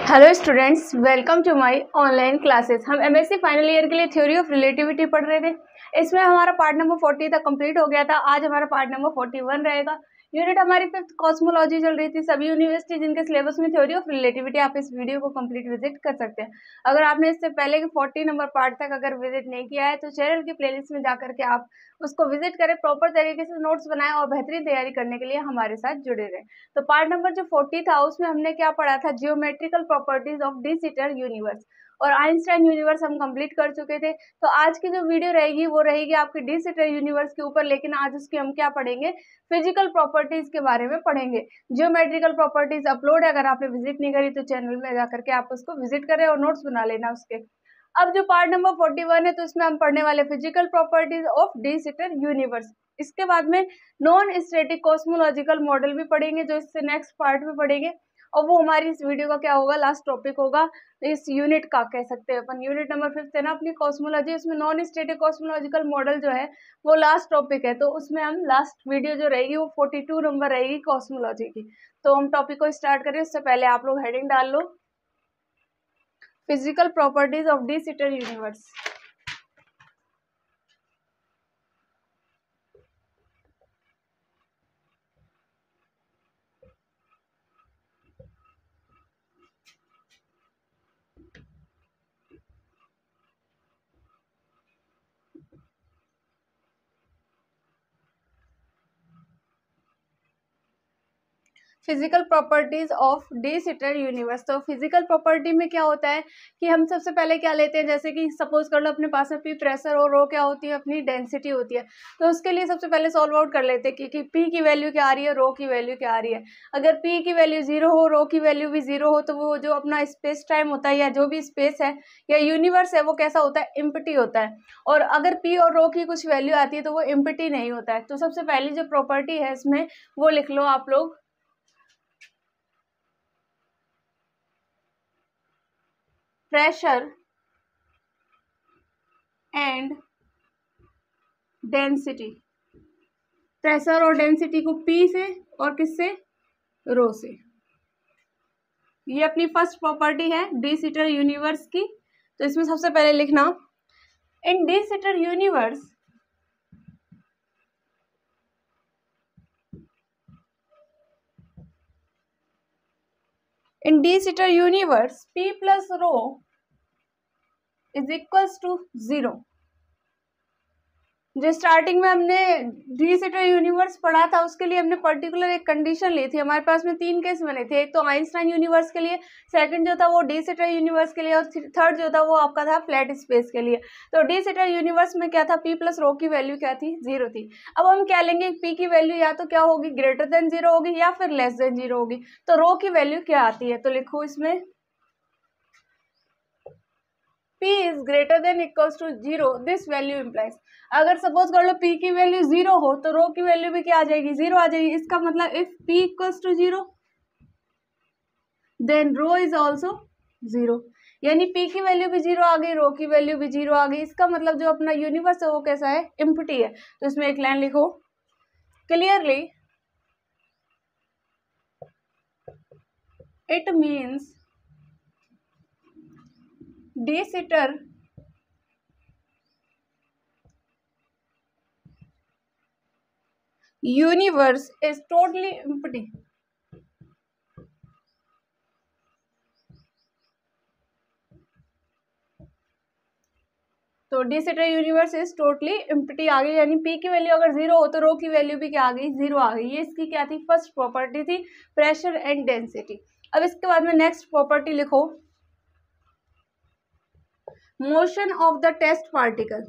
Hello students, welcome to my online classes. हम MSc final year के लिए theory of relativity पढ़ रहे थे। इसमें हमारा पार्ट नंबर 40 तक कंप्लीट हो गया था। आज हमारा पार्ट नंबर 41 रहेगा। यूनिट हमारी 5th कॉस्मोलॉजी चल रही थी। सभी यूनिवर्सिटी जिनके सिलेबस में थ्योरी ऑफ रिलेटिविटी, आप इस वीडियो को कंप्लीट विजिट कर सकते हैं। अगर आपने इससे पहले के 40 नंबर पार्ट तक अगर विजिट नहीं किया है तो चैनल की प्लेलिस्ट में जाकर के आप उसको विजिट करें, प्रॉपर तरीके से नोट्स बनाएं और बेहतरीन तैयारी करने के लिए हमारे साथ जुड़े रहें। तो पार्ट नंबर जो 40 था उसमें हमने क्या पढ़ा था, geometrical properties of de Sitter universe और आइंस्टाइन यूनिवर्स हम कंप्लीट कर चुके थे। तो आज की जो वीडियो रहेगी वो रहेगी आपकी डी सिटर यूनिवर्स के ऊपर, लेकिन आज उसकी हम क्या पढ़ेंगे, फिजिकल प्रॉपर्टीज के बारे में पढ़ेंगे। जियोमेट्रिकल प्रॉपर्टीज अपलोड है, अगर आपने विजिट नहीं करी तो चैनल में जाकर के आप उसको विजिट करें और नोट्स बना लेना उसके। अब जो पार्ट नंबर 41 है तो इसमें हम पढ़ने वाले physical properties of de Sitter universe. इसके बाद में नॉन स्टैटिक कॉस्मोलॉजिकल मॉडल भी पढ़ेंगे, जो इससे नेक्स्ट पार्ट में पढ़ेंगे, और वो हमारी इस वीडियो का क्या होगा, लास्ट टॉपिक होगा इस यूनिट का। कह सकते हैं अपन यूनिट नंबर 5 है ना अपनी कॉस्मोलॉजी, उसमें नॉन स्टैटिक कॉस्मोलॉजिकल मॉडल जो है वो लास्ट टॉपिक है। तो उसमें हम लास्ट वीडियो जो रहेगी वो 42 नंबर रहेगी कॉस्मोलॉजी की। तो हम टॉपिक को स्टार्ट करें उससे पहले आप लोग हेडिंग डाल लो, physical properties of de Sitter universe. Physical properties of de Sitter universe. तो फिजिकल प्रॉपर्टी में क्या होता है कि हम सबसे पहले क्या लेते हैं, जैसे कि सपोज कर लो अपने पास में पी प्रेशर और रो क्या होती है, अपनी डेंसिटी होती है। तो उसके लिए सबसे पहले सॉल्व आउट कर लेते हैं कि पी की वैल्यू क्या आ रही है, रो की वैल्यू क्या आ रही है। अगर पी की वैल्यू 0 हो, रो की वैल्यू भी 0 हो, तो वो जो अपना स्पेस टाइम होता है या जो भी स्पेस है या यूनिवर्स है वो कैसा होता है, एम्प्टी होता है। और अगर पी और रो की कुछ वैल्यू आती है तो वो एम्प्टी नहीं होता है। तो सबसे पहली जो प्रॉपर्टी है इसमें वो लिख लो आप लोग, प्रेशर एंड डेंसिटी। प्रेशर और डेंसिटी को पी से और किससे, रो से। ये अपनी फर्स्ट प्रॉपर्टी है डी सिटर यूनिवर्स की। तो इसमें सबसे पहले लिखना, in de Sitter universe in de Sitter universe P plus rho is equals to 0। जो स्टार्टिंग में हमने डी सिटर यूनिवर्स पढ़ा था उसके लिए हमने पर्टिकुलर एक कंडीशन ली थी। हमारे पास में 3 केस बने थे, एक तो आइंस्टाइन यूनिवर्स के लिए, सेकंड जो था वो डी सिटर यूनिवर्स के लिए, और थर्ड जो था वो आपका था फ्लैट स्पेस के लिए। तो डी सिटर यूनिवर्स में क्या था, पी प्लस रो की वैल्यू क्या थी, 0 थी। अब हम क्या लेंगे, पी की वैल्यू या तो क्या होगी, ग्रेटर देन 0 होगी या फिर लेस देन 0 होगी। तो रो की वैल्यू क्या आती है, तो लिखो इसमें P is greater than equals to 0, this value implies। अगर सपोज कर लो P की वैल्यू 0 हो तो रो की वैल्यू भी क्या आ जाएगी, 0 आ जाएगी। इसका मतलब if P equals to 0 then row is also 0, यानी P की वैल्यू भी 0 आ गई, रो की वैल्यू भी 0 आ गई। इसका मतलब जो अपना यूनिवर्स है वो कैसा है, एम्प्टी है। तो इसमें एक लाइन लिखो, clearly it means de Sitter universe is totally empty। तो de Sitter universe is totally empty आ गई, यानी पी की वैल्यू अगर 0 हो तो रो की वैल्यू भी क्या आ गई, 0 आ गई। ये इसकी क्या थी, फर्स्ट प्रॉपर्टी थी, प्रेशर एंड डेंसिटी। अब इसके बाद में नेक्स्ट प्रॉपर्टी लिखो, motion of the test particle.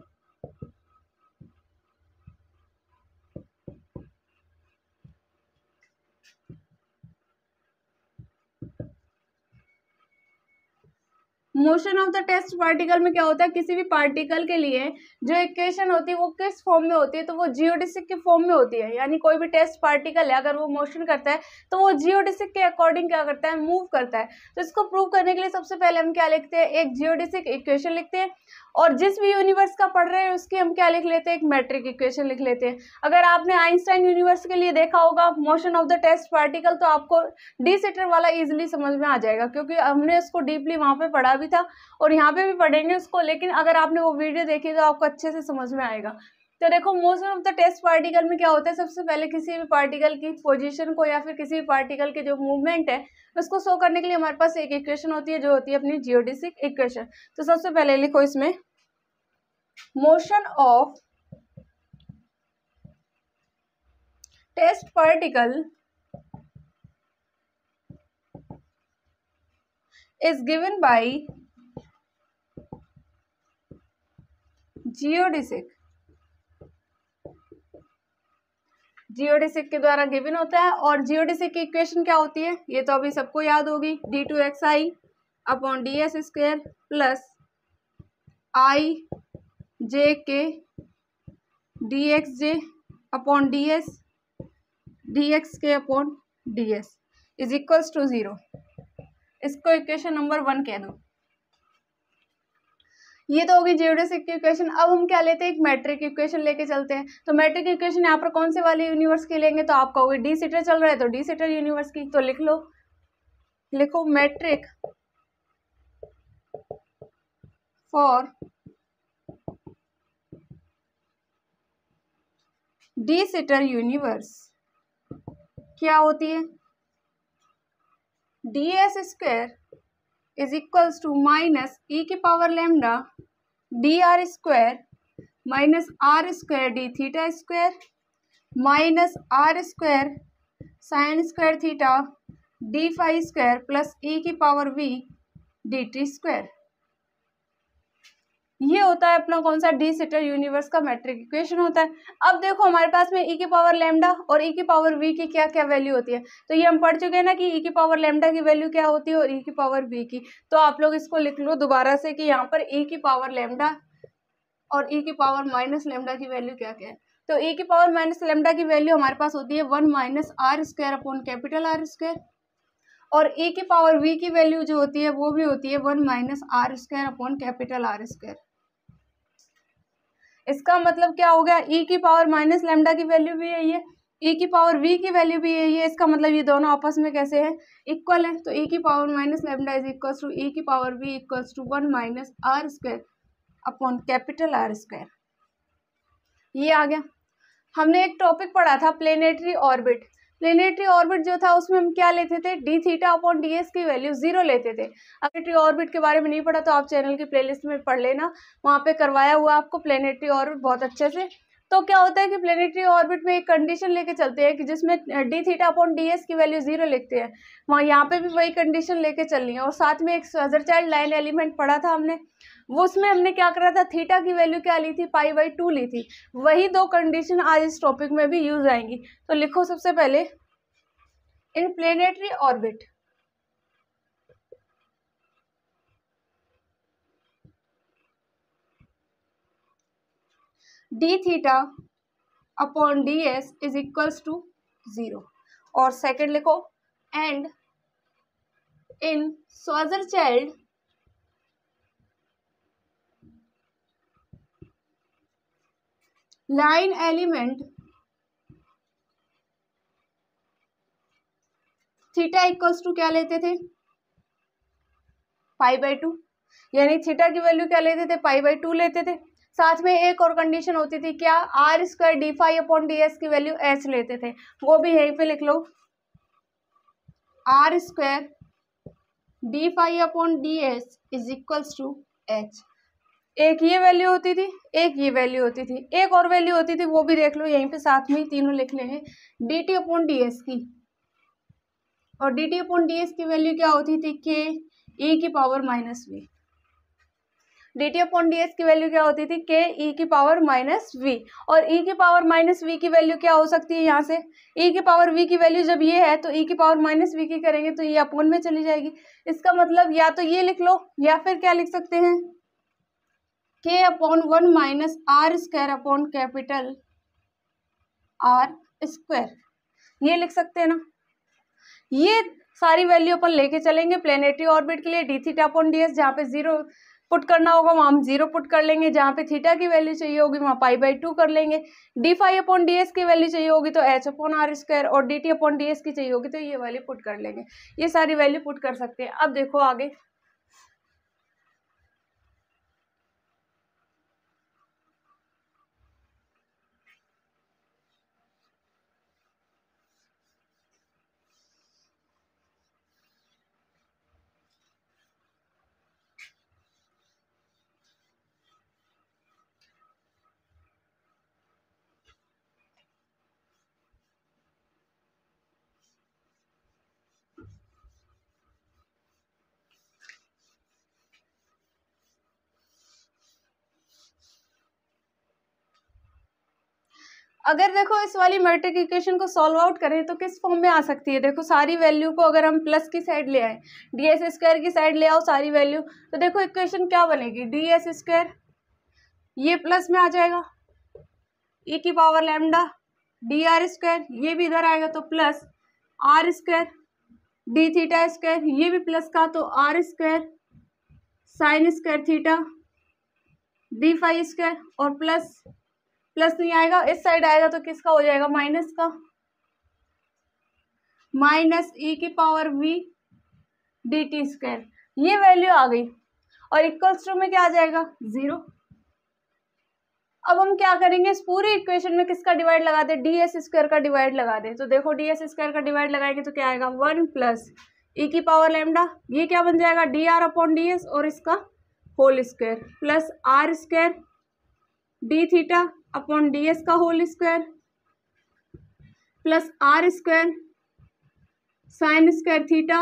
Motion of the test particle में क्या होता है, किसी भी पार्टिकल के लिए जो इक्वेशन होती है वो किस फॉर्म में होती है, तो वो जियोडिसिक के फॉर्म में होती है। यानी कोई भी टेस्ट पार्टिकल है अगर वो मोशन करता है तो वो जियोडिसिक के अकॉर्डिंग क्या करता है, मूव करता है। तो इसको प्रूव करने के लिए सबसे पहले हम क्या लिखते हैं, एक जियोडिसिक इक्वेशन लिखते हैं, और जिस भी यूनिवर्स का पढ़ रहे हैं उसकी हम क्या लिख लेते हैं, एक मैट्रिक इक्वेशन लिख लेते हैं। अगर आपने आइंस्टाइन यूनिवर्स के लिए देखा होगा motion of the test particle, तो आपको डी सिटर वाला इजीली समझ में आ जाएगा, क्योंकि हमने उसको डीपली वहां पे पढ़ा भी था और यहाँ पे भी पढ़ेंगे उसको। लेकिन अगर आपने वो वीडियो देखी तो आपको अच्छे से समझ में आएगा। तो देखो motion of the test particle में क्या होता है, सबसे पहले किसी भी पार्टिकल की पोजीशन को या फिर किसी भी पार्टिकल के जो मूवमेंट है उसको शो करने के लिए हमारे पास एक इक्वेशन होती है जो होती है अपनी जियोडिसिक इक्वेशन। तो सबसे पहले लिखो इसमें motion of test particle is given by geodesic. Geodesic के द्वारा गिवन होता है। और जियोडिसिक की इक्वेशन क्या होती है, ये तो अभी सबको याद होगी, d2xi upon ds square plus i j k dxj upon ds dx के upon ds is equals to 0। इसको इक्वेशन नंबर 1 कह दो। ये तो होगी जियोडिसिक की इक्वेशन। अब हम क्या लेते हैं, एक मैट्रिक इक्वेशन लेके चलते हैं। तो मैट्रिक इक्वेशन यहाँ पर कौन से वाले यूनिवर्स की लेंगे, तो आपका होगी डी सिटर चल रहा है तो डी सिटर यूनिवर्स की। तो लिख लो, लिखो metric for de Sitter universe क्या होती है, ds square is equals to minus e की power lambda d r square minus are square d theta square minus are square sine square theta d phi square plus e की power v d t square. ये होता है अपना कौन सा, de Sitter universe का metric equation होता है। अब देखो हमारे पास में ई की पावर लैम्डा और ई की पावर वी की क्या क्या वैल्यू होती है। तो ये हम पढ़ चुके हैं ना कि ई की पावर लैम्डा की वैल्यू क्या होती है और ई की पावर वी की। तो आप लोग इसको लिख लो दोबारा से कि यहाँ पर ई की पावर लैम्डा और ई की पावर माइनस लैम्डा की वैल्यू क्या क्या है। तो ई की पावर माइनस लैम्डा की वैल्यू हमारे पास होती है 1 minus are square upon capital are square, और ई की पावर वी की वैल्यू जो होती है वो भी होती है 1 minus are square upon capital are square. इसका मतलब क्या हो गया, ई की पावर माइनस लैम्डा की वैल्यू भी यही है, ई की पावर वी की वैल्यू भी यही है। इसका मतलब ये दोनों आपस में कैसे हैं, इक्वल है। तो ई की power minus lambda is equals to e की power v equals to 1 minus are square upon capital are square. ये आ गया। हमने एक टॉपिक पढ़ा था प्लेनेटरी ऑर्बिट। प्लेनेटरी ऑर्बिट जो था उसमें हम क्या लेते थे, d theta upon D S की वैल्यू 0 लेते थे। अगर प्लेनेटरी ऑर्बिट के बारे में नहीं पढ़ा तो आप चैनल की प्लेलिस्ट में पढ़ लेना, वहाँ पे करवाया हुआ आपको प्लेनेटरी ऑर्बिट बहुत अच्छे से। तो क्या होता है कि प्लेनेटरी ऑर्बिट में एक कंडीशन लेके चलते हैं कि जिसमें d theta upon D S की वैल्यू 0 लिखते हैं, वहाँ यहाँ पे भी वही कंडीशन लेके चलनी है। और साथ में एक श्वाज़रचाइल्ड लाइन एलिमेंट पढ़ा था हमने, वो उसमें हमने क्या करा था, थीटा की वैल्यू क्या ली थी, π/2 ली थी। वही दो कंडीशन आज इस टॉपिक में भी यूज आएंगी। तो लिखो सबसे पहले in planetary orbit d theta upon D S is equals to 0। और सेकंड लिखो and in Schwarzschild line element theta equals to क्या लेते थे, π/2। यानी थीटा की वैल्यू क्या लेते थे, π/2 लेते थे। साथ में एक और कंडीशन होती थी क्या, r square D phi upon D S की वैल्यू एच लेते थे, वो भी यहीं पे लिख लो, r square D phi upon D S is equals to h. एक ये वैल्यू होती थी, एक ये वैल्यू होती थी, एक और वैल्यू होती थी वो भी देख लो, यहीं पे साथ में ही तीनों लिख लेंगे, d t upon D S की। और d t upon D S की वैल्यू क्या होती थी, के ई की power minus v. D t upon D S की वैल्यू क्या होती थी, के ई की पावर माइनस वी, और ई की पावर माइनस वी की वैल्यू क्या हो सकती है, यहाँ से ई की पावर वी की वैल्यू जब ये है तो ई की पावर माइनस वी की करेंगे तो ये अपॉन में चली जाएगी। इसका मतलब या तो ये लिख लो या फिर क्या लिख सकते हैं, k upon 1 minus are square upon capital are square, ये लिख सकते हैं ना। ये सारी वैल्यू अपन लेके चलेंगे प्लेनेटरी ऑर्बिट के लिए, d theta upon D s, जहाँ पे 0 पुट करना होगा वहाँ हम 0 पुट कर लेंगे, जहाँ पे थीटा की वैल्यू चाहिए होगी वहाँ π/2 कर लेंगे, d phi upon D S की वैल्यू चाहिए होगी तो h अपॉन आर स्क्वायर, और d t upon D S की चाहिए होगी तो ये वैल्यू पुट कर लेंगे। ये सारी वैल्यू पुट कर सकते हैं। अब देखो आगे, अगर देखो इस वाली मैट्रिक इक्वेशन को सॉल्व आउट करें तो किस फॉर्म में आ सकती है, देखो सारी वैल्यू को अगर हम प्लस की साइड ले आए, डी एस स्क्वायर की साइड ले आओ सारी वैल्यू, तो देखो इक्वेशन क्या बनेगी, डी एस स्क्वायर ये प्लस में आ जाएगा, ई की power lambda d r square ये भी इधर आएगा तो plus are square, d theta square ये भी प्लस का तो r square sine square theta d phi square, और प्लस नहीं आएगा, इस साइड आएगा तो किसका हो जाएगा, माइनस का, माइनस ई की power v d t square, ये वैल्यू आ गई, और इक्वल्स टू में क्या आ जाएगा, 0। अब हम क्या करेंगे, इस पूरी इक्वेशन में किसका डिवाइड लगा दे, डी एस स्क्वायर का डिवाइड लगा दे, तो देखो डी एस स्क्वायर का डिवाइड लगाएंगे तो क्या आएगा, 1 प्लस ई की पावर लैम्डा, ये क्या बन जाएगा, d are upon D S, और इसका whole square, plus are square d theta upon D s का whole square, plus are square sine square theta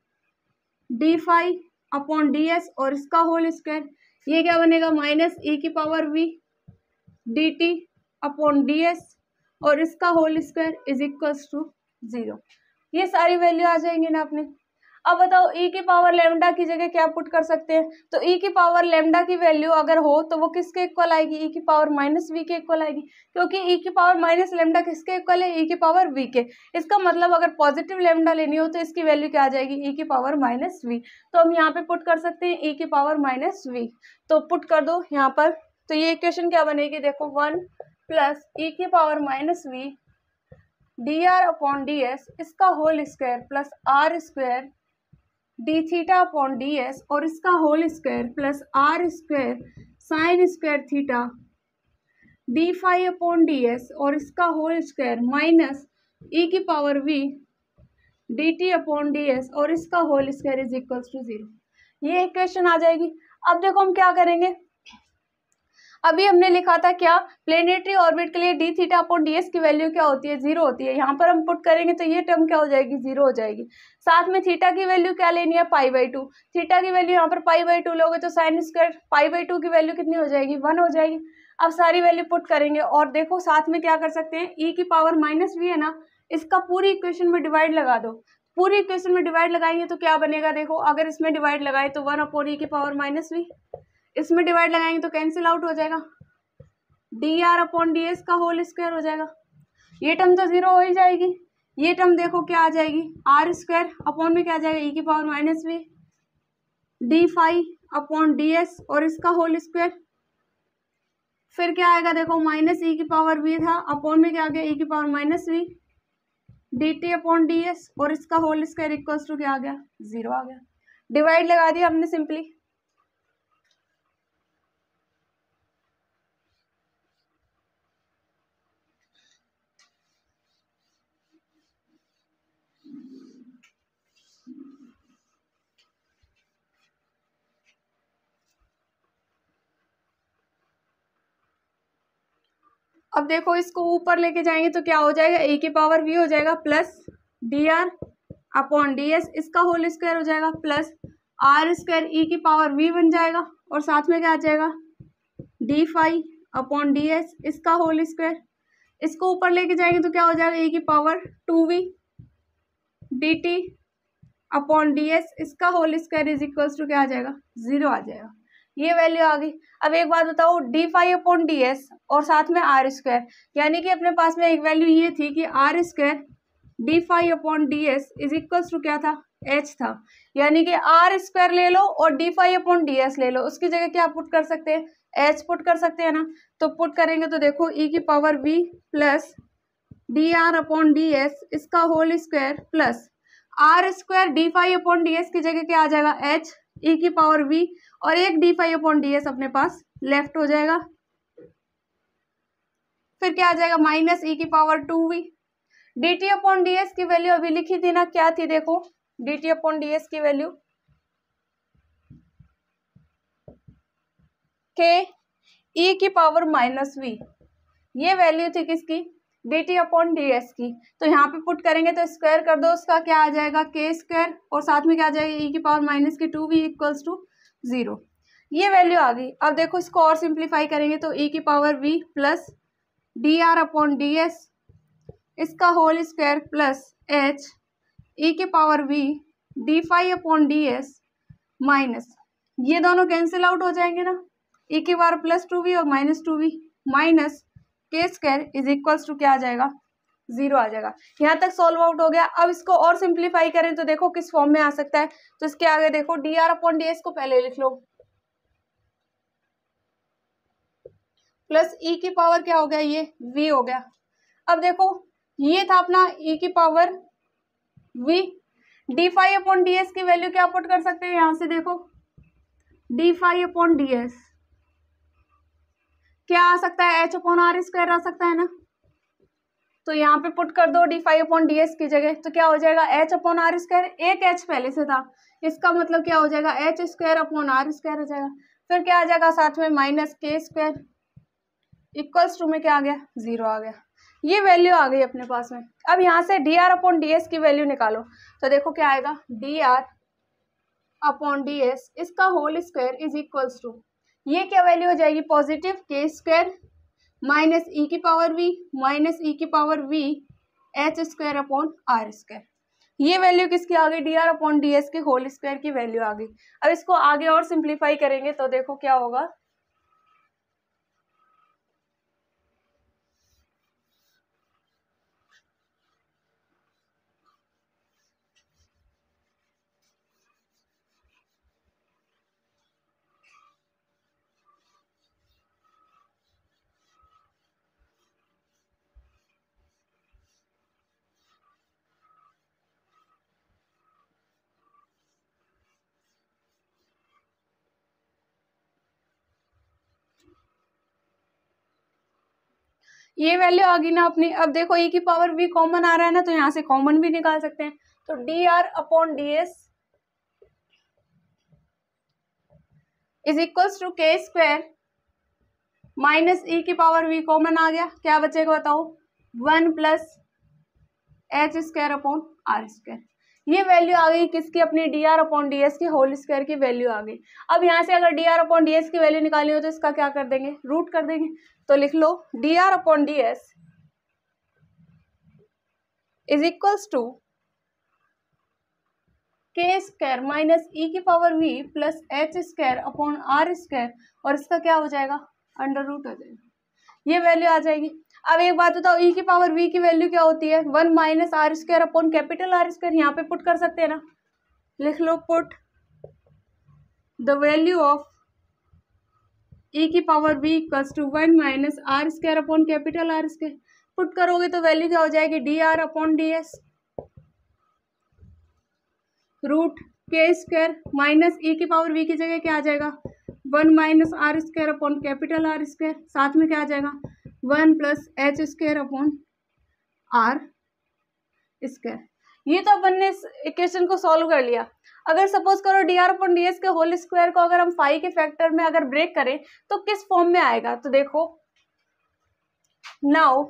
d phi upon D S, और इसका होल स्क्वायर, ये क्या बनेगा, माइनस ई की power v d t upon D S, और इसका whole square is equals to 0। ये सारी वैल्यू आ जाएंगी ना अपने। अब बताओ ई की पावर लैम्डा की जगह क्या पुट कर सकते हैं, तो ई की पावर लैम्डा की वैल्यू अगर हो तो वो किसके इक्वल आएगी, ई की पावर माइनस वी के इक्वल आएगी, क्योंकि ई की पावर माइनस लैम्डा किसके इक्वल है, ई की पावर वी के। इसका मतलब अगर पॉजिटिव लैम्डा लेनी हो तो इसकी वैल्यू क्या आ जाएगी, ई की पावर माइनस वी, तो हम यहाँ पे पुट कर सकते हैं ई की पावर माइनस वी, तो पुट कर दो यहाँ पर, तो ये इक्वेशन क्या बनेगी, देखो 1 प्लस ई की power minus v d are upon D s इसका whole square plus are square d theta upon D S, और इसका whole square plus are square sine square theta d phi upon D S, और इसका whole square minus e की power v d t upon D S, और इसका whole square is equals to 0। ये equation आ जाएगी। अब देखो हम क्या करेंगे, अभी हमने लिखा था क्या, प्लेनेटरी ऑर्बिट के लिए d theta upon D S की वैल्यू क्या होती है, 0 होती है। यहाँ पर हम पुट करेंगे तो ये टर्म क्या हो जाएगी, 0 हो जाएगी। साथ में थीटा की वैल्यू क्या लेनी है, π/2, थीटा की वैल्यू यहाँ पर π/2 लोगे तो साइन स्क्वायर π/2 की वैल्यू कितनी हो जाएगी, 1 हो जाएगी। अब सारी वैल्यू पुट करेंगे, और देखो साथ में क्या कर सकते हैं, ई की पावर माइनस वी है ना, इसका पूरी इक्वेशन में डिवाइड लगा दो। पूरी इक्वेशन में डिवाइड लगाएंगे तो क्या बनेगा, देखो अगर इसमें डिवाइड लगाए तो 1 अपॉन ई की पावर माइनस वी, इसमें डिवाइड लगाएंगे तो कैंसिल आउट हो जाएगा, d are upon D s का होल स्क्वायर हो जाएगा। ये टर्म तो 0 हो ही जाएगी। ये टर्म देखो क्या आ जाएगी, आर स्क्वायर अपॉन में क्या आ जाएगा, ई की power minus v d phi upon D S, और इसका होल स्क्वायर, फिर क्या आएगा देखो, माइनस ई की पावर वी था अपॉन में क्या आ गया, ई की power minus v d t upon D S, और इसका होल स्क्वायर इक्वल्स टू क्या आ गया, 0 आ गया। डिवाइड लगा दिया हमने सिंपली। अब देखो इसको ऊपर लेके जाएंगे तो क्या हो जाएगा, ए की पावर वी हो जाएगा plus d are upon D s, इसका होल स्क्वायर हो जाएगा प्लस आर स्क्वायर ई की पावर वी बन जाएगा और साथ में क्या आ जाएगा d phi upon D s इसका होल स्क्वायर। इसको ऊपर लेके जाएंगे तो क्या हो जाएगा ई की power 2v d t upon D s इसका whole square is equals to क्या आ जाएगा 0 आ जाएगा। ये वैल्यू आ गई। अब एक बात बताओ d phi upon D S और साथ में आर स्क्वायर, यानी कि अपने पास में एक वैल्यू ये थी कि r square D phi upon D S is equals to क्या था एच था, यानी कि आर स्क्वायर ले लो और D phi upon D s ले लो, उसकी जगह क्या पुट कर सकते हैं एच पुट कर सकते हैं ना। तो पुट करेंगे तो देखो ई की power v plus d are upon D s इसका whole square plus are square D phi upon D S की जगह क्या आ जाएगा एच ई की पावर वी और एक d phi upon D s अपने पास लेफ्ट हो जाएगा। फिर क्या आ जाएगा माइनस ई की power 2v d t upon D S की वैल्यू अभी लिखी थी ना, क्या थी देखो d t upon D S की वैल्यू के ई की पावर माइनस वी, ये वैल्यू थी किसकी d t upon D S की। तो यहाँ पे पुट करेंगे तो स्क्वायर कर दो उसका क्या आ जाएगा के स्क्वायर और साथ में क्या आ जाएगा ई की पावर माइनस की 2v इक्वल्स टू 0। ये वैल्यू आ गई। अब देखो इसको और सिंप्लीफाई करेंगे तो ई की पावर v प्लस d are upon D s इसका whole square plus h e की power v d phi upon D s minus ये दोनों कैंसिल आउट हो जाएंगे ना, ई की पावर प्लस 2v और minus 2v minus k square is equals to क्या आ जाएगा 0 आ जाएगा। यहाँ तक सॉल्व आउट हो गया। अब इसको और सिंप्लीफाई करें तो देखो किस फॉर्म में आ सकता है। तो इसके आगे देखो D R upon D s को पहले लिख लो प्लस ई की पावर क्या हो गया ये v हो गया। अब देखो ये था अपना ई की power v d phi upon D S की वैल्यू क्या पुट कर सकते हैं यहाँ से देखो d phi upon D s क्या आ सकता है एच अपॉन आर स्क्वायर आ सकता है ना। तो यहाँ पे पुट कर दो d phi upon D S की जगह तो क्या हो जाएगा एच अपॉन आर स्क्वायर, एक एच पहले से था इसका मतलब क्या हो जाएगा h square upon are square हो जाएगा। फिर क्या आ जाएगा साथ में minus k square equals to में क्या आ गया 0 आ गया। ये वैल्यू आ गई अपने पास में। अब यहाँ से d are upon D S की वैल्यू निकालो तो देखो क्या आएगा d are upon D s इसका whole square is equals to ये क्या वैल्यू हो जाएगी पॉजिटिव के स्क्वायर माइनस ई की पावर वी माइनस ई की power v h square upon are square. ये वैल्यू किसकी आ गई d are upon D S के होल स्क्वायर की वैल्यू आ गई। अब इसको आगे और सिंप्लीफाई करेंगे तो देखो क्या होगा ये वैल्यू आ गई ना अपनी। अब देखो ई की पावर v कॉमन आ रहा है ना तो यहाँ से कॉमन भी निकाल सकते हैं। तो D R upon D S is equals to k square minus e की पावर v कॉमन आ गया, क्या बचेगा बताओ 1 plus H square upon are square. ये वैल्यू आ गई किसकी अपनी d are upon D S की होल स्क्वायर की वैल्यू आ गई। अब यहाँ से अगर d are upon D S की वैल्यू निकाली हो तो इसका क्या कर देंगे रूट कर देंगे। तो लिख लो d are upon D S is equals to k square minus e की power v plus H square upon are square और इसका क्या हो जाएगा अंडर रूट हो जाएगा। ये वैल्यू आ जाएगी। अब एक बात बताओ ई की पावर v की वैल्यू क्या होती है 1 minus are square upon capital are square. यहाँ पे पुट कर सकते हैं ना, लिख लो put the value of e की power v equals to 1 minus are square upon capital are square. Put करोगे तो वैल्यू क्या हो जाएगी d are upon D s root के स्क्वायर माइनस ई की पावर v की जगह क्या आ जाएगा 1 minus are square upon capital are square, साथ में क्या आ जाएगा 1 plus H square upon are square. ये तो अपन ने इस इक्वेशन को सॉल्व कर लिया। अगर सपोज करो D R upon D S के होल स्क्वायर को अगर हम फाई के फैक्टर में अगर ब्रेक करें तो किस फॉर्म में आएगा। तो देखो नाउ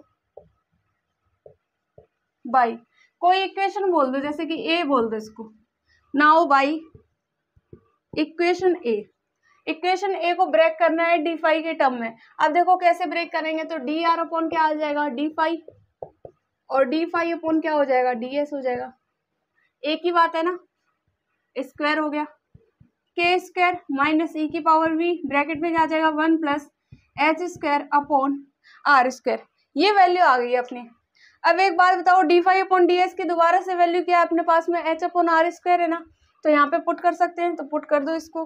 बाई कोई इक्वेशन बोल दो जैसे कि ए बोल दो इसको, नाउ बाई इक्वेशन ए को ब्रेक करना है डी फाई के टर्म में। अब देखो कैसे ब्रेक करेंगे, तो डी आर अपॉन क्या आ जाएगा, डी फाई, और डी फाई अपॉन क्या हो जाएगा, डी एस हो जाएगा। एक ही बात है ना, स्क्वायर हो गया, के स्क्वायर माइनस ई की पावर वी, ब्रैकेट में क्या आ जाएगा 1 plus H square upon are square. ये वैल्यू आ गई अपनी। अब एक बात बताओ, d phi upon D S की दोबारा से वैल्यू क्या है अपने पास में, एच अपॉन आर स्क्वायर है ना, तो यहाँ पे पुट कर सकते हैं, तो पुट कर दो इसको।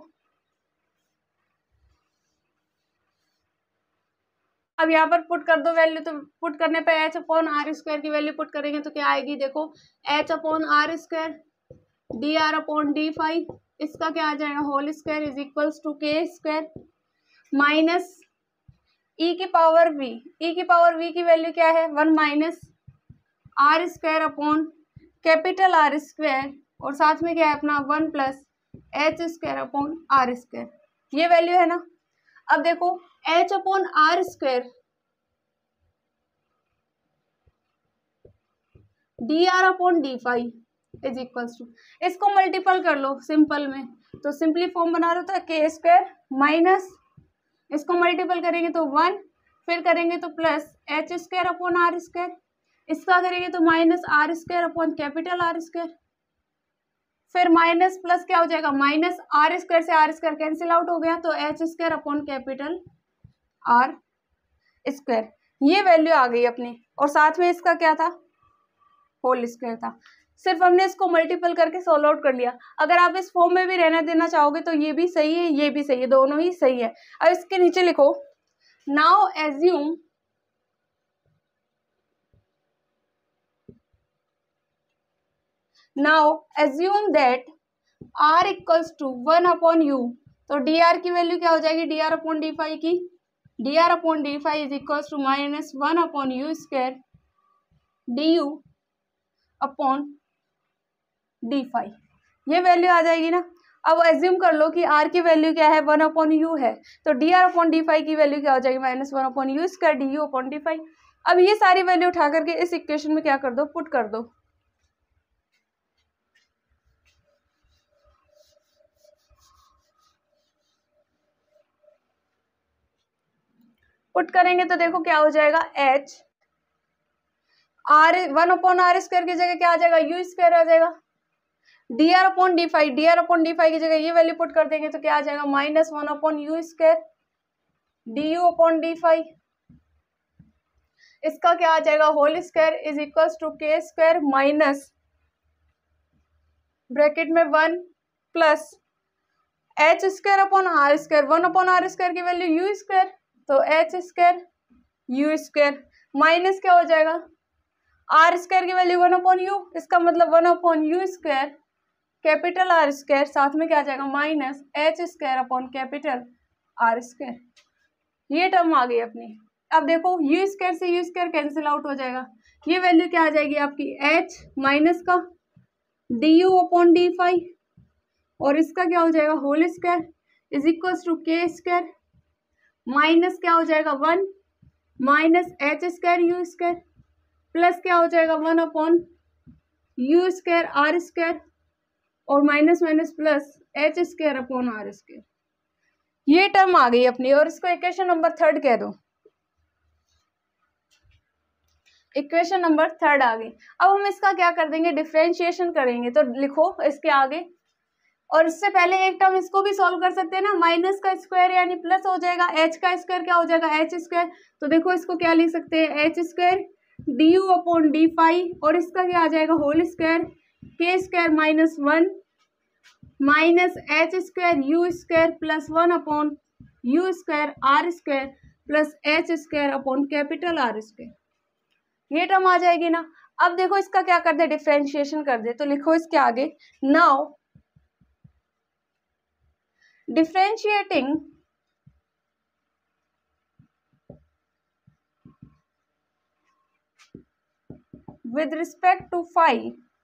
अब यहाँ पर पुट कर दो वैल्यू, तो पुट करने पे एच अपॉन आर स्क्वायर की वैल्यू पुट करेंगे तो क्या आएगी, देखो h upon are square d are upon d phi, इसका क्या आ जाएगा whole square is equals to k square minus e की पावर वी, ई की पावर वी की वैल्यू क्या है 1 minus are square upon capital are square, और साथ में क्या है अपना 1 plus H square upon are square, ये वैल्यू है ना। अब देखो h upon are square d are upon d phi is equals to, इसको मल्टीपल कर लो सिंपल में, तो सिंपली फॉर्म बना रहे हो, के स्क्वायर माइनस इसको मल्टीपल करेंगे तो 1, फिर करेंगे तो plus H square upon are square, इसका करेंगे तो minus are square upon capital are square, फिर माइनस प्लस क्या हो जाएगा, माइनस आर स्क्वायर से आर स्क्वायर कैंसिल आउट हो गया, तो h square upon capital are square, ये वैल्यू आ गई अपनी। और साथ में इसका क्या था, होल स्क्वायर था। सिर्फ हमने इसको मल्टीपल करके सॉल्व आउट कर लिया। अगर आप इस फॉर्म में भी रहने देना चाहोगे तो ये भी सही है, ये भी सही है, दोनों ही सही है। अब इसके नीचे लिखो now assume that r equals to 1 upon u, तो डी आर की वैल्यू क्या हो जाएगी, d are upon d phi की, d are upon d phi is equals to minus 1 upon u square d u upon d phi, ये value आ जाएगी ना। अब एज्यूम कर लो कि r की वैल्यू क्या है 1 अपॉन यू है, तो D R upon d phi की वैल्यू क्या हो जाएगी, minus 1 upon u square d u upon d phi. अब ये सारी वैल्यू उठा करके इस इक्वेशन में क्या कर दो, पुट कर दो। पुट करेंगे तो देखो क्या हो जाएगा, h r 1 upon are square की जगह क्या आ जाएगा, यू स्क्वायर आ जाएगा, d are upon d phi, d are upon d phi की जगह ये वैल्यू पुट कर देंगे तो क्या आ जाएगा, minus 1 upon u square d u upon d phi, इसका क्या आ जाएगा, whole square is equals to k square minus bracket में 1 plus H square upon are square, 1 upon are square की वैल्यू यू स्क्वायर, तो h square u square minus क्या हो जाएगा, आर स्क्वायर की वैल्यू 1 अपॉन यू, इसका मतलब 1 upon u square capital are square, साथ में क्या आ जाएगा minus H square upon capital are square, ये टर्म आ गई अपनी। अब देखो यू स्क्वायर से यू स्क्वायर कैंसिल आउट हो जाएगा, ये वैल्यू क्या आ जाएगी आपकी, एच माइनस का d u upon d phi, और इसका क्या हो जाएगा, whole square is equals to k square minus क्या हो जाएगा 1 minus H square u square, plus क्या हो जाएगा 1 upon u square r square, और minus minus plus H square upon are square, ये टर्म आ गई अपनी। और इसको इक्वेशन नंबर 3 कह दो, इक्वेशन नंबर 3 आ गई। अब हम इसका क्या कर देंगे, डिफरेंशिएशन करेंगे, तो लिखो इसके आगे, और इससे पहले एक टर्म इसको भी सॉल्व कर सकते हैं ना, माइनस का स्क्वायर यानी प्लस हो जाएगा, एच का स्क्वायर क्या हो जाएगा, एच स्क्वायर, तो देखो इसको क्या लिख सकते हैं, h square d u upon d phi, और इसका क्या आ जाएगा, whole square k square minus 1 minus H square u square plus 1 upon u square r square plus H square upon capital are square, ये टर्म आ जाएगी ना। अब देखो इसका क्या कर दे, डिफरेंशिएशन कर दे, तो लिखो इसके आगे now differentiating with respect to phi,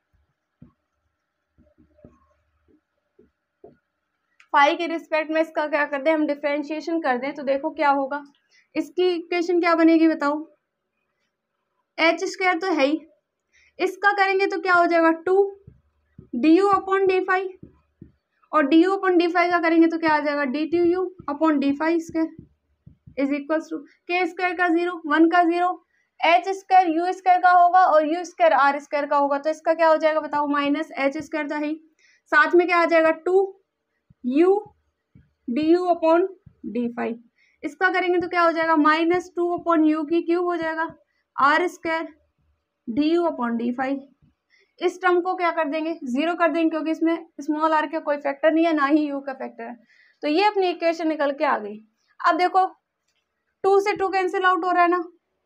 phi के रिस्पेक्ट में इसका क्या कर दें, हम डिफरेंशिएशन कर दें, तो देखो क्या होगा, इसकी इक्वेशन क्या बनेगी बताओ, एच स्क्वायर तो है ही, इसका करेंगे तो क्या हो जाएगा 2 d u upon d phi, और d u upon d phi का करेंगे तो क्या आ जाएगा, d two u upon d phi square is equal to k square का 0, 1 का 0, एच स्क्वायर यू स्क्वायर का होगा और यू स्क्वायर आर स्क्वायर का होगा, तो इसका क्या हो जाएगा बताओ, माइनस एच स्क्वायर था ही, साथ में क्या आ जाएगा 2 u d u upon d phi, इसका करेंगे तो क्या हो जाएगा, माइनस 2 अपॉन यू की क्यूब हो जाएगा, r square d u upon d phi. इस टर्म को क्या कर देंगे, 0 कर देंगे, क्योंकि इसमें स्मॉल आर का कोई फैक्टर नहीं है, ना ही यू का फैक्टर है, तो ये अपनी इक्वेशन निकल के आ गई। अब देखो 2 से 2 कैंसिल आउट हो रहा है ना,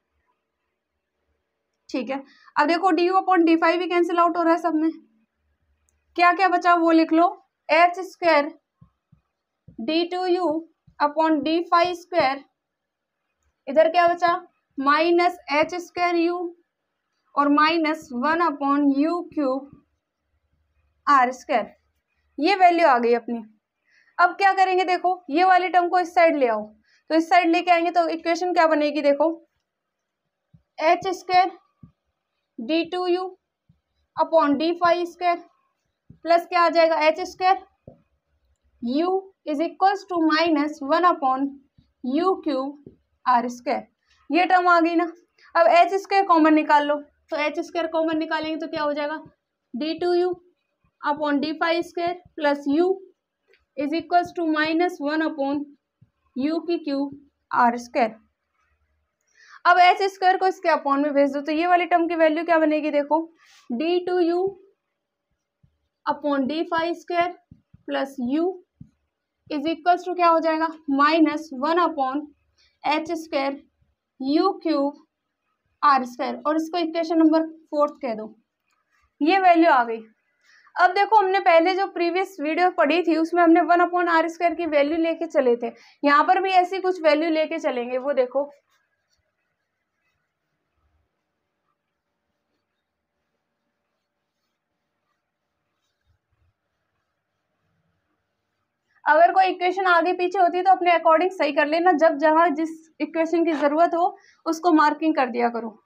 ठीक है। अब देखो d u upon d phi भी कैंसिल आउट हो रहा है सब में, क्या क्या बचा वो लिख लो, h square d two u upon d phi square, इधर क्या बचा, माइनस एच स्क्वायर यू और minus 1 upon u cube r square, ये वैल्यू आ गई अपनी। अब क्या करेंगे, देखो ये वाली टर्म को इस साइड ले आओ, तो इस साइड लेके आएंगे तो इक्वेशन क्या बनेगी, देखो h square d two u upon d phi square plus क्या आ जाएगा, h square u is equals to minus 1 upon u cube r square, ये टर्म आ गई ना। अब एच स्क्वायर कॉमन निकाल लो, तो एच स्क्वायर कॉमन निकालेंगे तो क्या हो जाएगा, d two u upon d phi square plus u is equals to minus 1 upon u की क्यूब आर स्क्वायर। अब एच स्क्वायर को इसके अपॉन में भेज दो, तो ये वाली टर्म की वैल्यू क्या बनेगी, देखो d two u upon d phi square plus u is equals to क्या हो जाएगा, minus 1 upon h square u cube r square, और इसको इक्वेशन नंबर 4 कह दो, ये वैल्यू आ गई। अब देखो हमने पहले जो प्रीवियस वीडियो पढ़ी थी उसमें हमने 1 अपॉन आर स्क्वायर की वैल्यू लेके चले थे, यहाँ पर भी ऐसी कुछ वैल्यू लेके चलेंगे, वो देखो अगर कोई इक्वेशन आगे पीछे होती है तो अपने अकॉर्डिंग सही कर लेना, जब जहां जिस इक्वेशन की जरूरत हो उसको मार्किंग कर दिया करो।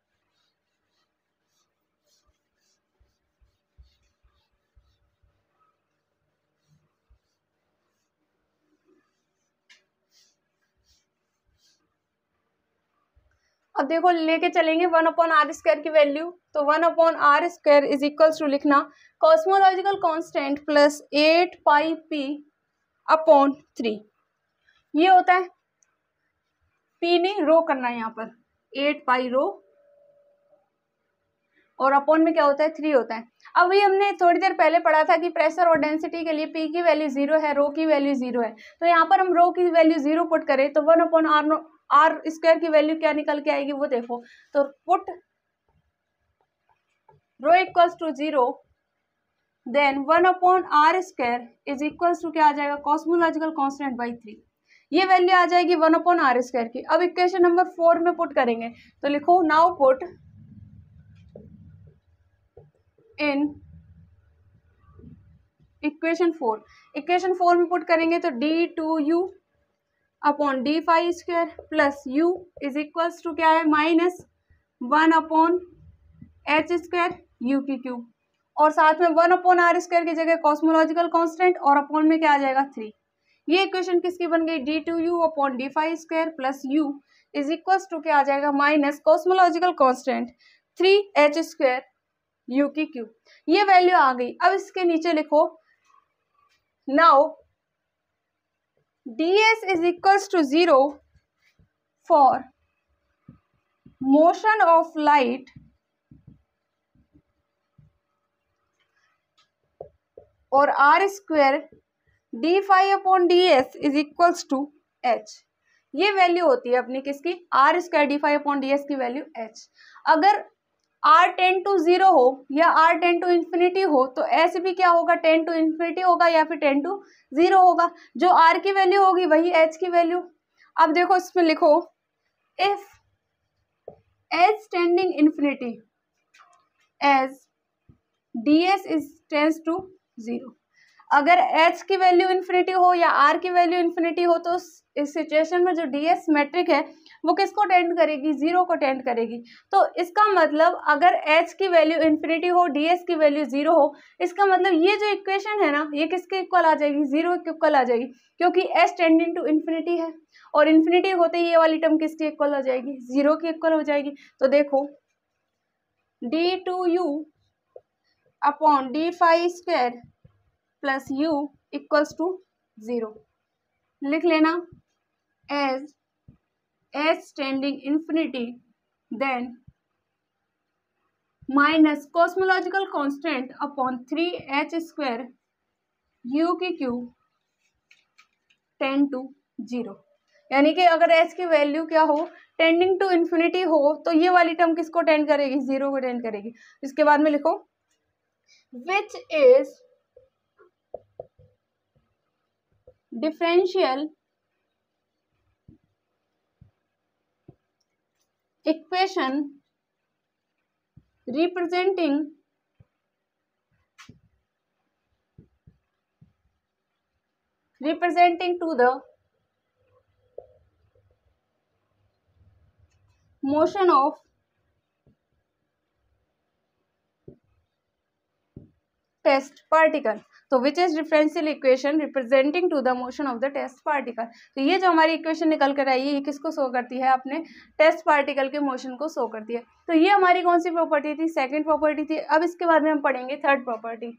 अब देखो लेके चलेंगे 1 अपॉन आर स्क्वायर की वैल्यू, तो 1 upon are square is equals to लिखना cosmological constant plus 8 pi p upon 3, ये होता है पी नहीं रो करना है यहाँ पर, 8 पाई रो और अपॉन में क्या होता है 3 होता है। अभी हमने थोड़ी देर पहले पढ़ा था कि प्रेशर और डेंसिटी के लिए पी की वैल्यू 0 है, रो की वैल्यू 0 है, तो यहाँ पर हम रो की वैल्यू 0 पुट करें तो 1 अपॉन आर स्क्वायर की वैल्यू क्या निकल के आएगी वो देखो, तो put rho equals to 0 then 1 upon are square is equals to क्या आ जाएगा, कॉस्मोलॉजिकल कांस्टेंट बाई 3, ये वैल्यू आ जाएगी 1 अपॉन आर स्क्वायर की। अब इक्वेशन नंबर 4 में पुट करेंगे, तो लिखो नाउ पुट इन इक्वेशन 4 में पुट करेंगे तो d two u upon d phi square plus u is equals to क्या है, minus 1 upon h square u की क्यूब, और साथ में 1 अपॉन आर स्क्वायर की जगह कॉस्मोलॉजिकल कांस्टेंट और अपॉन में क्या आ जाएगा 3। ये इक्वेशन किसकी बन गई, d two u upon d phi square plus u is equals to क्या आ जाएगा, minus cosmological constant 3 h square u की क्यूब, ये वैल्यू आ गई। अब इसके नीचे लिखो now ds is equals to 0 for motion of light और r square d phi upon ds is equals to h, ये वैल्यू होती है अपनी किसकी, r square d phi upon ds की वैल्यू h। अगर r टेंड टू 0 हो या r टेंड टू इंफिनिटी हो तो s भी क्या होगा, टेंड टू इंफिनिटी होगा या फिर टेंड टू 0 होगा, जो r की वैल्यू होगी वही h की वैल्यू। अब देखो इसमें लिखो if h tending infinity as ds is tends to 0, अगर h की वैल्यू इंफिनिटी हो या r की वैल्यू इंफिनिटी हो तो इस सिचुएशन में जो ds मेट्रिक है वो किसको टेंड करेगी, जीरो को टेंड करेगी। तो इसका मतलब अगर h की वैल्यू इन्फिनिटी हो, ds की वैल्यू जीरो हो, इसका मतलब ये जो इक्वेशन है ना, ये किसके इक्वल आ जाएगी, जीरो के इक्वल आ जाएगी, क्योंकि h टेंडिंग टू इन्फिनिटी है, और इन्फिनिटी होते ही ये वाली टर्म किसके इक्वल हो जाएगी, जीरो के इक्वल हो जाएगी। तो देखो d2u upon d phi square plus u equals to zero, लिख लेना as h tending infinity then minus cosmological constant upon 3h square u की क्यूब टेंड टू जीरो। यानी कि अगर h की वैल्यू क्या हो, टेंडिंग टू इन्फिनिटी हो, तो ये वाली टर्म किसको टेंड करेगी, जीरो को टेंड करेगी। इसके बाद में लिखो which is differential equation representing to the motion of test particle. तो which is differential equation representing to the motion of the test particle. तो ये जो हमारी इक्वेशन निकल कर आई है, ये किसको शो करती है, अपने टेस्ट पार्टिकल के मोशन को शो करती है। तो ये हमारी कौन सी प्रॉपर्टी थी, सेकंड प्रॉपर्टी थी। अब इसके बाद में हम पढ़ेंगे थर्ड प्रॉपर्टी।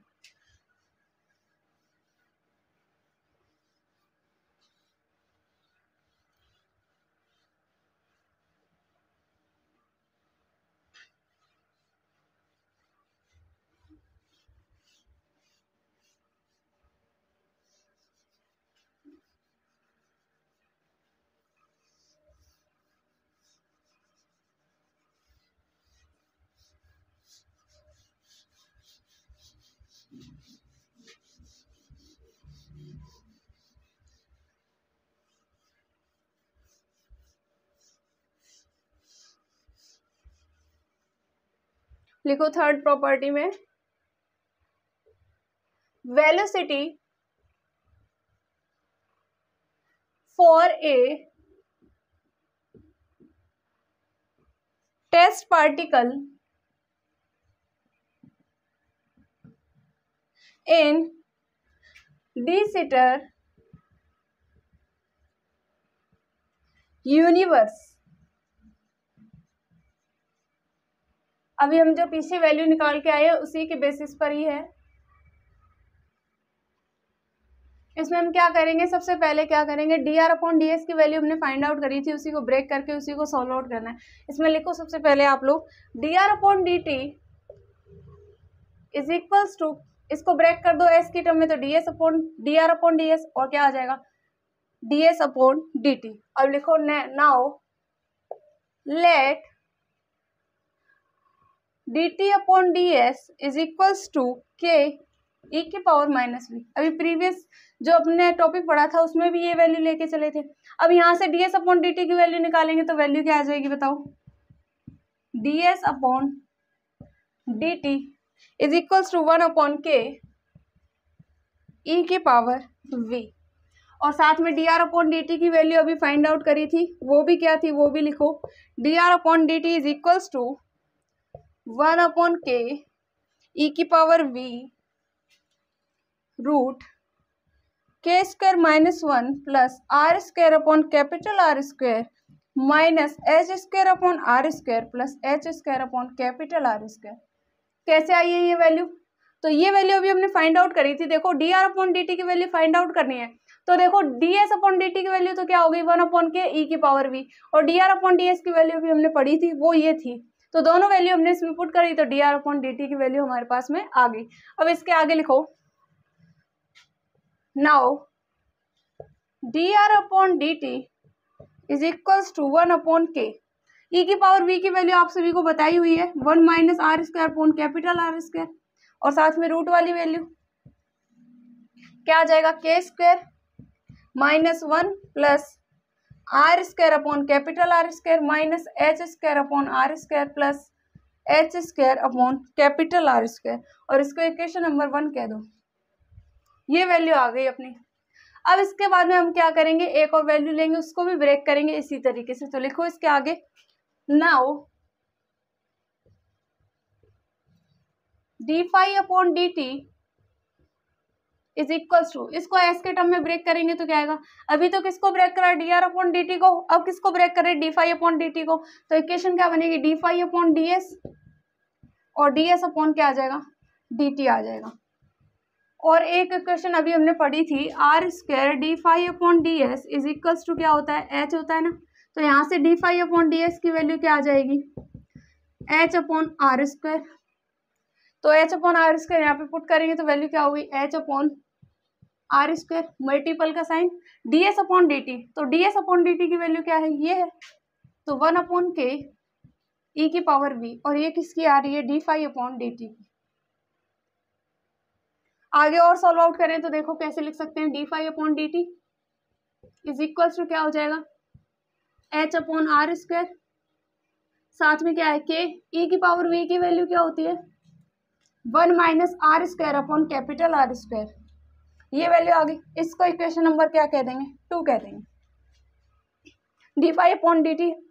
लिखो थर्ड प्रॉपर्टी में velocity for a test particle in de Sitter universe. अभी हम जो पीछे वैल्यू निकाल के आए हैं उसी के बेसिस पर ही है। इसमें हम क्या करेंगे, सबसे पहले क्या करेंगे, dr अपॉन ds की वैल्यू हमने फाइंड आउट करी थी, उसी को ब्रेक करके उसी को सॉल्व आउट करना है। इसमें लिखो सबसे पहले आप लोग dr upon dt is equals to, इसको ब्रेक कर दो s की टर्म में, तो dr अपॉन ds और क्या आ जाएगा ds अपॉन dt। अब लिखो now let dt upon ds is equals to k e की पावर माइनस v। अभी प्रीवियस जो अपने टॉपिक पढ़ा था उसमें भी ये वैल्यू लेके चले थे। अब यहाँ से ds अपॉन dt की वैल्यू निकालेंगे तो वैल्यू क्या आ जाएगी बताओ, ds upon dt is equals to 1 upon k e की पावर v। और साथ में dr अपॉन dt की वैल्यू अभी फाइंड आउट करी थी, वो भी क्या थी, वो भी लिखो dr upon dt is equals to 1 upon k e की पावर v रूट के square minus 1 plus are square upon capital are square minus H square upon are square plus H square upon capital are square. कैसे आई है ये value, तो ये value अभी हमने फाइंड आउट करी थी। देखो D R upon D T की वैल्यू फाइंड आउट करनी है, तो देखो D S upon D T की वैल्यू तो क्या हो गई 1 अपॉन के ई की पावर वी, और D are upon D S की वैल्यू भी हमने पढ़ी थी, वो ये थी। तो दोनों वैल्यू हमने इसमें पुट करी, तो D R upon D T की वैल्यू हमारे पास में आ गई। अब इसके आगे लिखो now dr upon dt is equals to 1 upon K ई की पावर v की वैल्यू आप सभी को बताई हुई है 1 minus are square upon capital are square, और साथ में रूट वाली वैल्यू क्या आ जाएगा K square minus 1 plus are square upon capital are square minus H square upon are square plus H square upon capital are square, और इसको equation number 1 कह दो। ये वैल्यू आ गई अपनी। अब इसके बाद में हम क्या करेंगे, एक और वैल्यू लेंगे, उसको भी ब्रेक करेंगे इसी तरीके से। तो लिखो इसके आगे, now D phi upon D T is equals to, इसको एस के टर्म में ब्रेक करेंगे तो क्या आएगा, अभी तो किसको ब्रेक करा, D are upon D T को, अब किसको ब्रेक करे, D phi upon D T को। तो इक्वेशन क्या बनेगी, D phi upon D S, और डी एस अपॉन क्या आ जाएगा, डी टी आ जाएगा। और एक इक्वेशन अभी हमने पढ़ी थी, R square D phi upon D S is equals to क्या होता है, एच होता है ना। तो यहाँ से D phi upon D S की वैल्यू क्या आ जाएगी, एच अपॉन आर स्क्वायर। तो एच अपॉन आर स्क्वायर यहाँ पे पुट करेंगे तो वैल्यू क्या होगी, H upon are square, multiple का sign, D S upon D T. तो D S upon D T की वैल्यू क्या है, ये है, तो 1 अपॉन के ई की पावर बी, और ये किसकी आ रही है, D phi upon D T की। आगे और सॉल्व आउट करें तो देखो कैसे लिख सकते हैं, D phi upon D T is equals to क्या हो जाएगा, एच अपॉन आर स्क्वायर, साथ में क्या है के, ई की पावर वी की वैल्यू क्या होती है, 1 minus are square upon capital are square, ये वैल्यू आ गई। इसको इक्वेशन नंबर क्या कह देंगे, 2 कह देंगे। D phi upon D T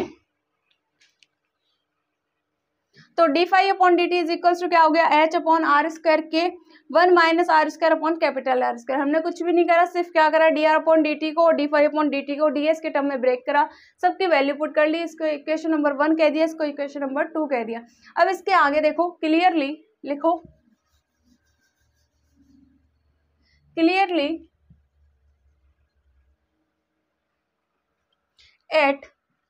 तो D phi upon D T is equals to क्या हो गया, एच अपॉन आर स्क्वायर के 1 minus are square upon capital are square. हमने कुछ भी नहीं करा, सिर्फ क्या करा, D are upon D T को, D phi upon D T को डी एस के टर्म में ब्रेक करा, सबकी वैल्यू पुट कर ली, इसको इक्वेशन नंबर 1 कह दिया, इसको इक्वेशन नंबर 2 कह दिया। अब इसके आगे देखो, क्लियरली लिखो, clearly at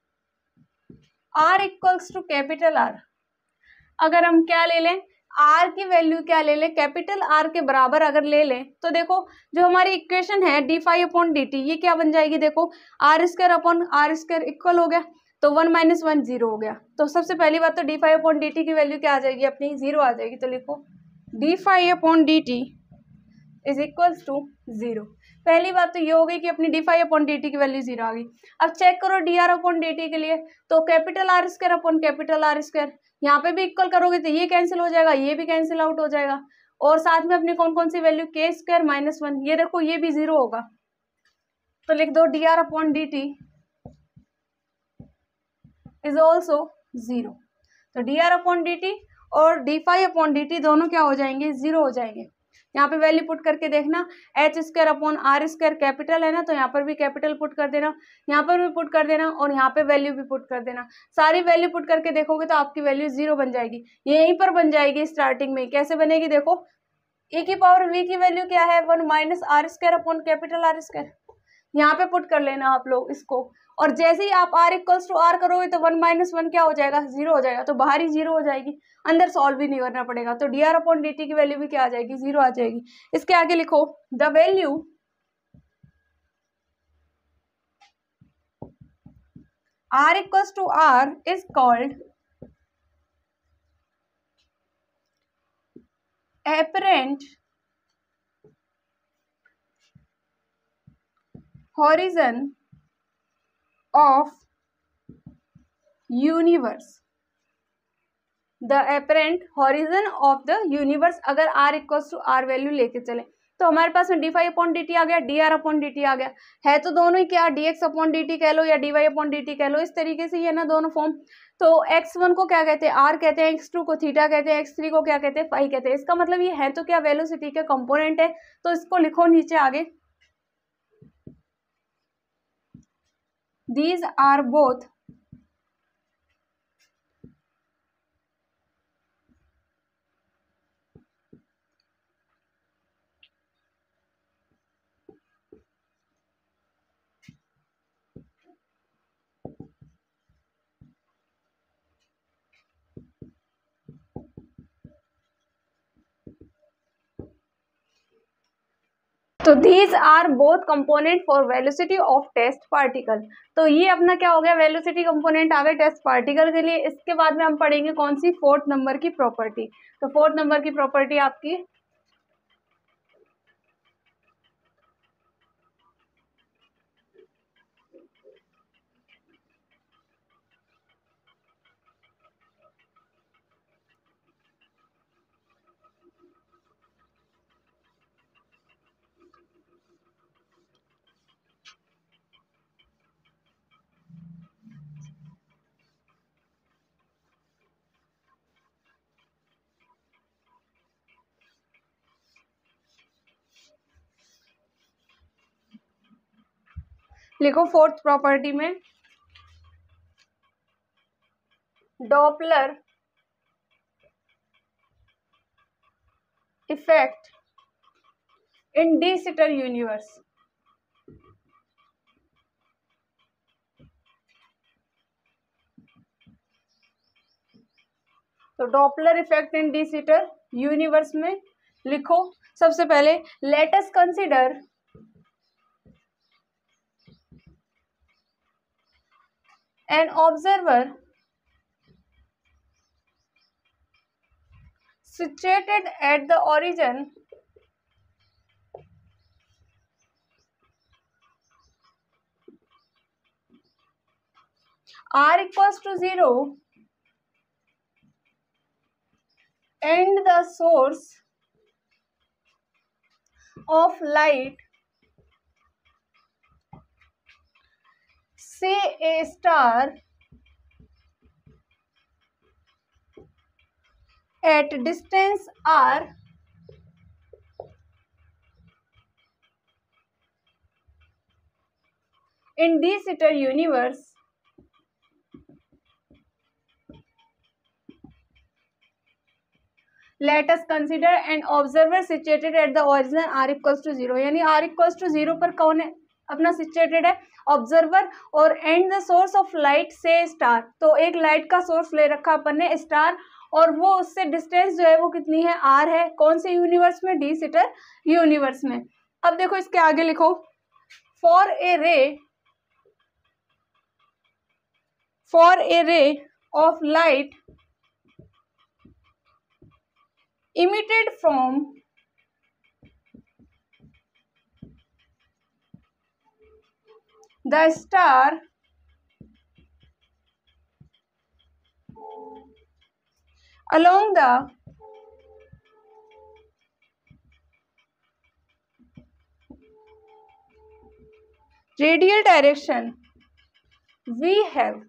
R equals to capital R, अगर हम क्या ले लें, आर की वैल्यू क्या ले लें, कैपिटल आर के बराबर अगर ले लें, तो देखो जो हमारी इक्वेशन है D phi upon D T, ये क्या बन जाएगी, देखो R square upon are square equal हो गया, तो 1 माइनस 1 जीरो हो गया। तो सबसे पहली बात तो D phi upon D T की वैल्यू क्या आ जाएगी, अपनी जीरो आ जाएगी। तो लिखो D phi upon D T is equals to zero. पहली बात तो ये हो गई कि अपनी D phi upon D T की वैल्यू जीरो आ गई। अब चेक करो D R upon D T के लिए, तो capital are square upon capital are square, यहाँ पे भी इक्वल करोगे तो ये कैंसिल हो जाएगा, ये भी कैंसिल आउट हो जाएगा, और साथ में अपनी कौन कौन सी वैल्यू, के स्क्वायर माइनस 1, ये देखो ये भी जीरो होगा। तो लिख दो D are upon D T is also zero. तो D R upon D T और D phi upon D T दोनों क्या हो जाएंगे, जीरो हो जाएंगे। यहाँ पे वैल्यू पुट करके देखना, H square upon are square capital है ना, तो यहाँ पर भी कैपिटल पुट कर देना, यहाँ पर भी पुट कर देना, और यहाँ पे वैल्यू भी पुट कर देना। सारी वैल्यू पुट करके देखोगे तो आपकी वैल्यू जीरो बन जाएगी, यहीं पर बन जाएगी स्टार्टिंग में। कैसे बनेगी, देखो ए की पावर वी की वैल्यू क्या है, 1 minus are square upon capital are square, यहाँ पे पुट कर लेना आप लोग इसको, और जैसे ही आप आर इक्वल्स टू आर करोगे तो 1 माइनस 1 क्या हो जाएगा, जीरो हो जाएगा, तो बाहर ही जीरो हो जाएगी, अंदर सॉल्व भी नहीं करना पड़ेगा। तो D R upon D T की वैल्यू भी क्या आ जाएगी, जीरो आ जाएगी। इसके आगे लिखो, the value R equals to R is called apparent horizon of universe, the apparent horizon of the universe। अगर r equals to R value लेके चले तो हमारे पास में D phi upon D T आ गया, D are upon D T आ गया, है तो दोनों ही क्या, D X upon D T कह लो या D Y upon D T कह लो, इस तरीके से ही है ना दोनों फॉर्म। तो x1 को क्या कहते हैं, r कहते हैं, x2 को थीटा कहते हैं, x3 को क्या कहते हैं, फाई कहते हैं। इसका मतलब ये है तो क्या, वेलोसिटी के कंपोनेंट है, तो इसको लिखो नीचे आगे, these are both तो these are both component for velocity of test particle। तो ये अपना क्या हो गया, वेलोसिटी कंपोनेंट आ गए टेस्ट पार्टिकल के लिए। इसके बाद में हम पढ़ेंगे कौन सी, 4th नंबर की प्रॉपर्टी। तो 4th नंबर की प्रॉपर्टी आपकी लिखो फोर्थ प्रॉपर्टी में Doppler effect in de Sitter universe. तो Doppler effect in de Sitter universe में लिखो सबसे पहले let us consider an observer situated at the origin r equals to 0 and the source of light say a star at distance r in De Sitter universe, let us consider an observer situated at the origin r equals to 0, यानी r equals to 0 पर कौन है अपना situated है observer, और and the source of light से star, तो एक लाइट का सोर्स ले रखा अपन ने स्टार, और वो उससे डिस्टेंस जो है वो कितनी है आर है, कौन से यूनिवर्स में, डी सिटर यूनिवर्स में। अब देखो इसके आगे लिखो for a ray of light emitted from the star along the radial direction we have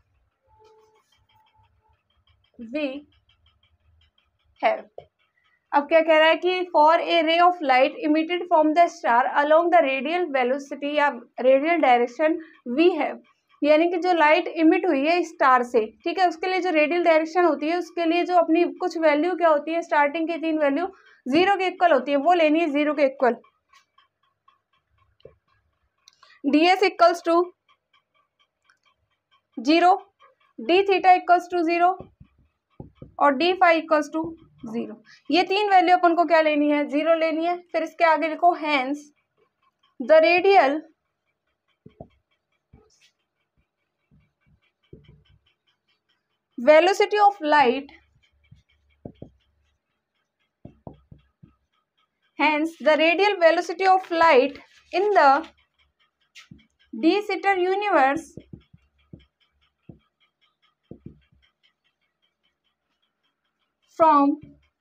अब क्या कह रहा है कि for a ray of light emitted from the star along the radial velocity या रेडियल डायरेक्शन वी हैव, यानी कि जो लाइट इमिट हुई है स्टार से, ठीक है, उसके लिए जो रेडियल डायरेक्शन होती है उसके लिए जो अपनी कुछ वैल्यू क्या होती है, स्टार्टिंग की 3 वैल्यू 0 के इक्वल होती है, वो लेनी है 0 के equal. ds equals to 0, D theta equals to 0 और डी फाई इक्वल्स टू 0, ये 3 वैल्यू अपन को क्या लेनी है, 0 लेनी है। फिर इसके आगे लिखो hence the radial velocity of light, hence the radial velocity of light in the De Sitter universe from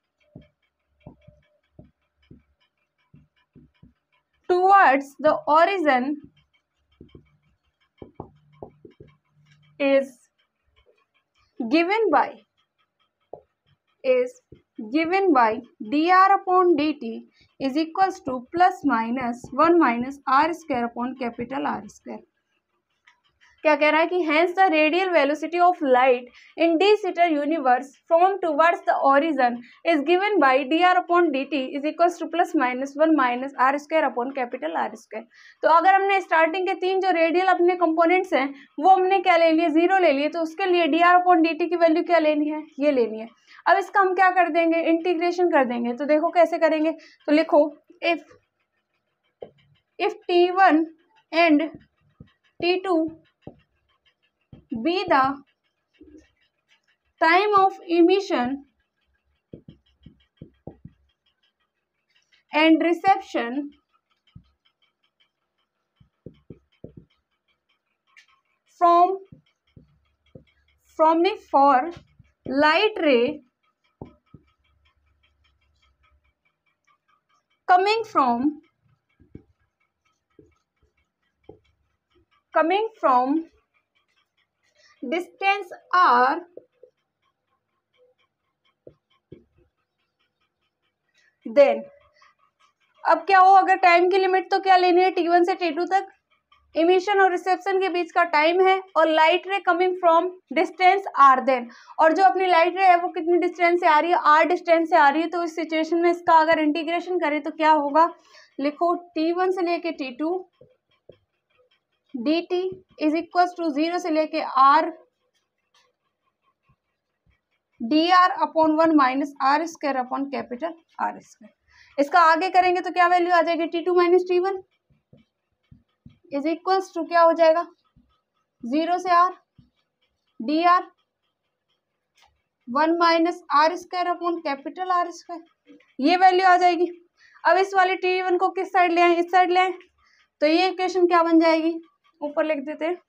towards the origin is given by dr upon dt is equals to plus minus 1 minus r square upon capital R square। क्या कह रहा है कि hence the radial velocity of light in De Sitter universe from towards the origin is given by dr upon dt is equals to plus minus 1 minus r square upon capital R square। तो अगर हमने starting के 3 जो radial अपने components हैं वो हमने क्या ले लिए, 0 ले लिए, तो उसके लिए dr upon dt की वैल्यू क्या लेनी है, ये लेनी है। अब इसका हम क्या कर देंगे, इंटीग्रेशन कर देंगे। तो देखो कैसे करेंगे, तो लिखो if t1 and t2 be the time of emission and reception from the for light ray coming from distance r then अब क्या हो, अगर टाइम की लिमिट तो क्या लेनी है t1 से t2 तक इमिशन और रिसेप्शन के बीच का टाइम है, और light ray coming from distance R then, और जो अपनी लाइट रे है वो कितनी डिस्टेंस से आ रही है, आर डिस्टेंस से आ रही है। तो इस सिचुएशन में इसका अगर इंटीग्रेशन करें तो क्या होगा, लिखो T1 से लेके T2 dt is equal to 0 से लेके r dr upon 1 minus are square upon capital are square. इसका आगे करेंगे तो क्या वैल्यू आ जाएगी, T2 minus T1 is equals to क्या हो जाएगा, 0 से r dr 1 minus are square upon capital are square, ये वैल्यू आ जाएगी। अब इस वाले T1 को किस साइड ले आए, इस साइड ले आए, तो ये इक्वेशन क्या बन जाएगी, ऊपर लिख देते हैं।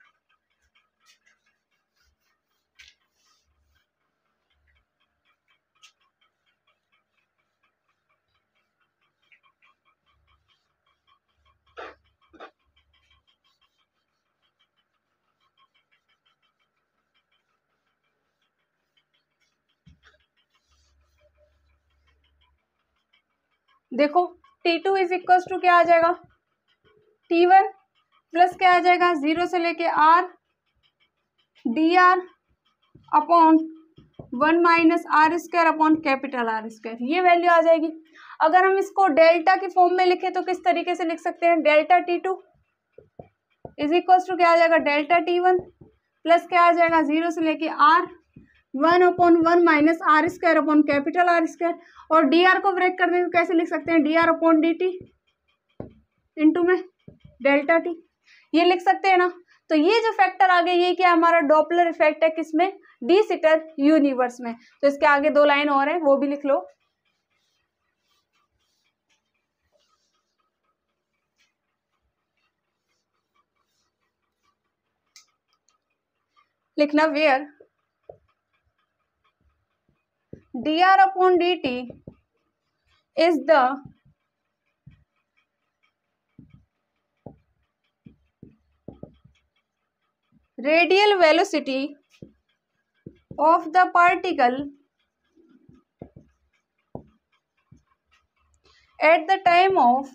देखो T2 इज इक्वल टू क्या आ जाएगा, T1 प्लस क्या आ जाएगा, 0 से लेके r dr upon 1 minus are square upon capital are square, ये वैल्यू आ जाएगी। अगर हम इसको डेल्टा की फॉर्म में लिखें तो किस तरीके से लिख सकते हैं, delta T2 is equal to क्या आ जाएगा, डेल्टा T1 प्लस क्या आ जाएगा, 0 से लेके r 1 upon 1 minus are square upon capital are square, और dr को ब्रेक कर दें तो कैसे लिख सकते हैं, dr अपॉन dt इंटू में डेल्टा t, ये लिख सकते हैं ना। तो ये जो फैक्टर आ गया ये क्या हमारा डॉपलर इफेक्ट है, किसमें, डी सिटर यूनिवर्स में। तो इसके आगे 2 लाइन और है वो भी लिख लो। लिखना where dr upon dt is the radial velocity of the particle at the time of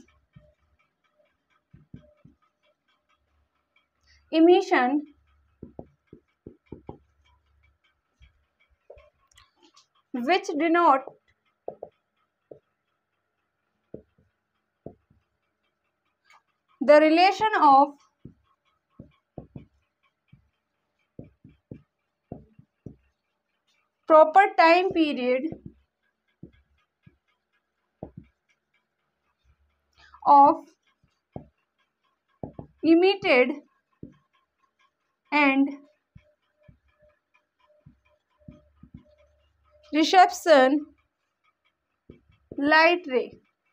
emission which denote the relation of proper time period of emitted and reception light ray।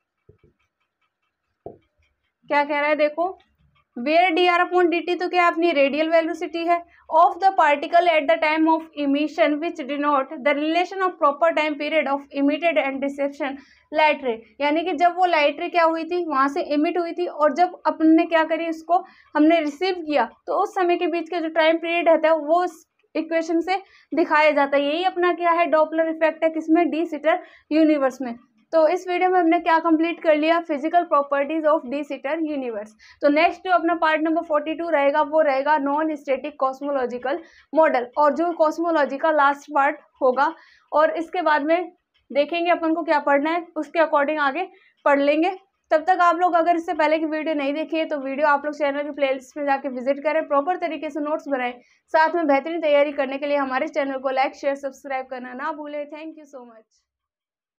क्या कह रहा है, देखो where D are upon D T तो क्या अपनी radial velocity है of the particle at the time of emission which denote the relation of proper time period of emitted and reception light ray, यानी कि जब वो लाइट रे क्या हुई थी वहां से इमिट हुई थी और जब अपन ने क्या करी उसको हमने रिसीव किया तो उस समय के बीच का जो टाइम पीरियड रहता है वो इक्वेशन से दिखाया जाता है। यही अपना क्या है डॉपलर इफेक्ट है, किसमें, डी सिटर यूनिवर्स में। तो इस वीडियो में हमने क्या कंप्लीट कर लिया, physical properties of de Sitter universe. तो नेक्स्ट जो अपना पार्ट नंबर 42 रहेगा वो रहेगा नॉन स्टैटिक कॉस्मोलॉजिकल मॉडल, और जो कॉस्मोलॉजी का लास्ट पार्ट होगा। और इसके बाद में देखेंगे अपन को क्या पढ़ना है, उसके अकॉर्डिंग आगे पढ़ लेंगे। तब तक आप लोग अगर इससे पहले की वीडियो नहीं देखी है तो वीडियो आप लोग चैनल की प्लेलिस्ट में जाके विजिट करें, प्रॉपर तरीके से नोट्स बनाएं, साथ में बेहतरीन तैयारी करने के लिए हमारे चैनल को लाइक शेयर सब्सक्राइब करना ना भूलें। Thank you so much.